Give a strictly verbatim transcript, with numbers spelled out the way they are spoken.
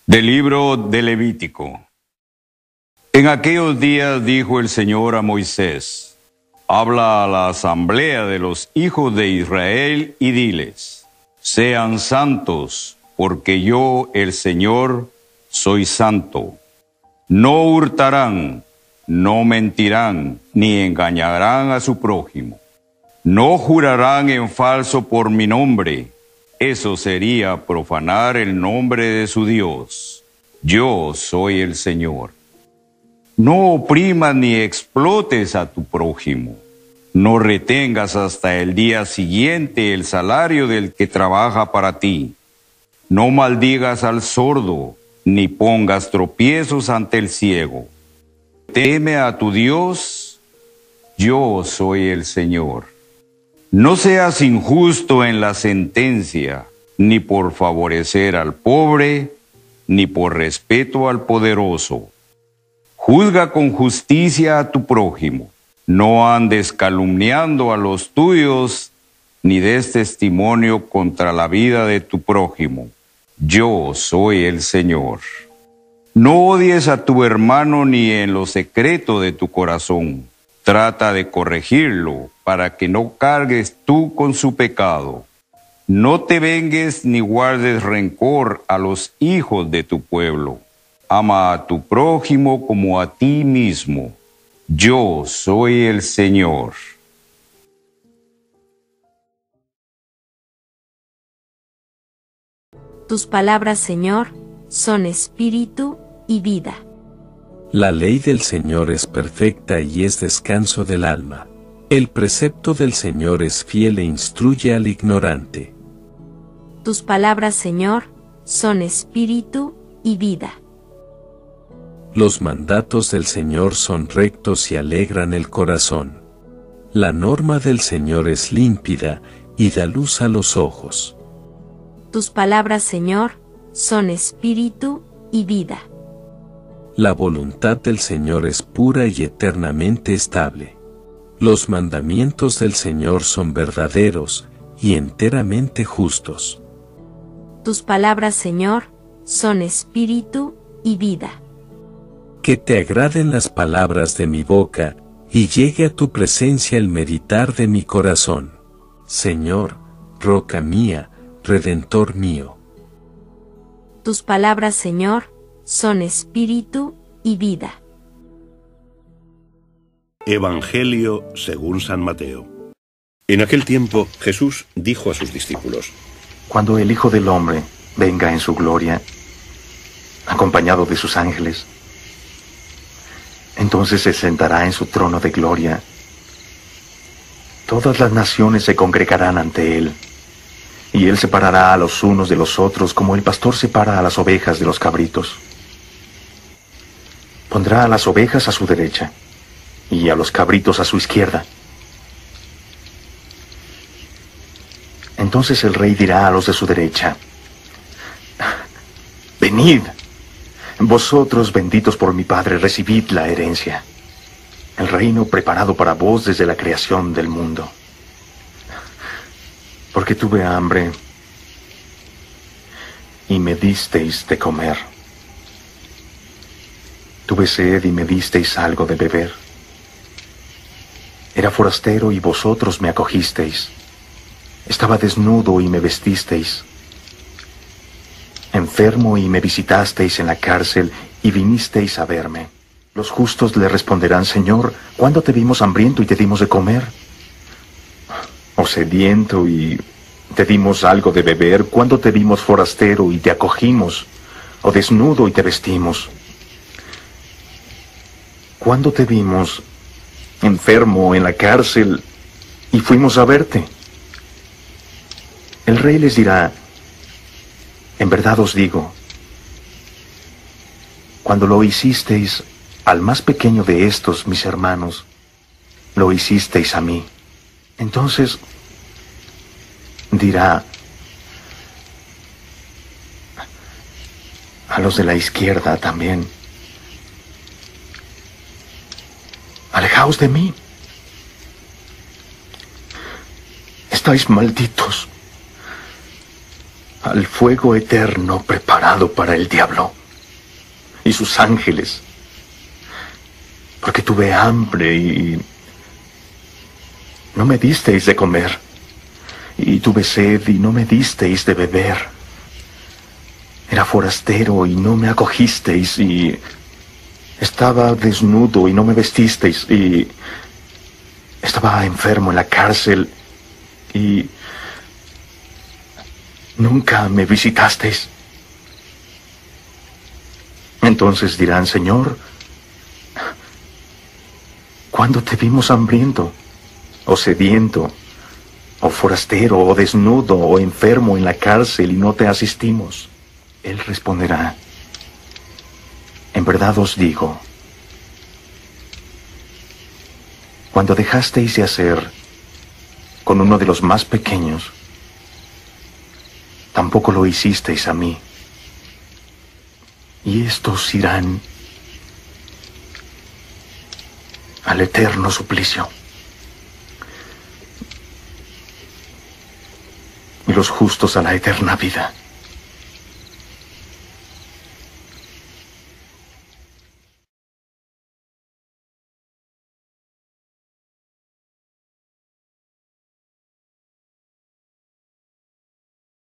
Del libro de Levítico. En aquellos días dijo el Señor a Moisés: habla a la asamblea de los hijos de Israel y diles: sean santos, porque yo, el Señor, soy santo. No hurtarán, no mentirán, ni engañarán a su prójimo. No jurarán en falso por mi nombre. Eso sería profanar el nombre de su Dios. Yo soy el Señor. No oprimas ni explotes a tu prójimo. No retengas hasta el día siguiente el salario del que trabaja para ti. No maldigas al sordo, ni pongas tropiezos ante el ciego. Teme a tu Dios. Yo soy el Señor. No seas injusto en la sentencia, ni por favorecer al pobre, ni por respeto al poderoso. Juzga con justicia a tu prójimo. No andes calumniando a los tuyos, ni des testimonio contra la vida de tu prójimo. Yo soy el Señor. No odies a tu hermano ni en lo secreto de tu corazón. Trata de corregirlo, para que no cargues tú con su pecado. No te vengues ni guardes rencor a los hijos de tu pueblo. Ama a tu prójimo como a ti mismo. Yo soy el Señor. Tus palabras, Señor, son espíritu y vida. La ley del Señor es perfecta y es descanso del alma. El precepto del Señor es fiel e instruye al ignorante. Tus palabras, Señor, son espíritu y vida. Los mandatos del Señor son rectos y alegran el corazón. La norma del Señor es límpida y da luz a los ojos. Tus palabras, Señor, son espíritu y vida. La voluntad del Señor es pura y eternamente estable. Los mandamientos del Señor son verdaderos y enteramente justos. Tus palabras, Señor, son espíritu y vida. Que te agraden las palabras de mi boca, y llegue a tu presencia el meditar de mi corazón. Señor, roca mía, redentor mío. Tus palabras, Señor, son espíritu y vida. Evangelio según San Mateo. En aquel tiempo Jesús dijo a sus discípulos: Cuando el Hijo del Hombre venga en su gloria, acompañado de sus ángeles, entonces se sentará en su trono de gloria. Todas las naciones se congregarán ante él, y él separará a los unos de los otros como el pastor separa a las ovejas de los cabritos. Pondrá a las ovejas a su derecha y a los cabritos a su izquierda. Entonces el rey dirá a los de su derecha: venid, vosotros benditos por mi Padre, recibid la herencia, el reino preparado para vos desde la creación del mundo. Porque tuve hambre y me disteis de comer. Tuve sed y me disteis algo de beber. Era forastero y vosotros me acogisteis. Estaba desnudo y me vestisteis. Enfermo y me visitasteis en la cárcel y vinisteis a verme. Los justos le responderán: Señor, ¿cuándo te vimos hambriento y te dimos de comer? O sediento y te dimos algo de beber? ¿Cuándo te vimos forastero y te acogimos? O desnudo y te vestimos? ¿Cuándo te vimos enfermo en la cárcel y fuimos a verte? El rey les dirá: en verdad os digo, cuando lo hicisteis al más pequeño de estos, mis hermanos, lo hicisteis a mí. Entonces dirá a los de la izquierda también: alejaos de mí, estáis malditos al fuego eterno preparado para el diablo. y sus ángeles, porque tuve hambre y no me disteis de comer, y tuve sed y no me disteis de beber. Era forastero y no me acogisteis, y estaba desnudo y no me vestisteis, y estaba enfermo en la cárcel y nunca me visitasteis. Entonces dirán: Señor, ¿cuándo te vimos hambriento, o sediento, o forastero, o desnudo, o enfermo en la cárcel y no te asistimos? Él responderá: en verdad os digo, cuando dejasteis de hacer con uno de los más pequeños, tampoco lo hicisteis a mí. Y estos irán al eterno suplicio, y los justos a la eterna vida.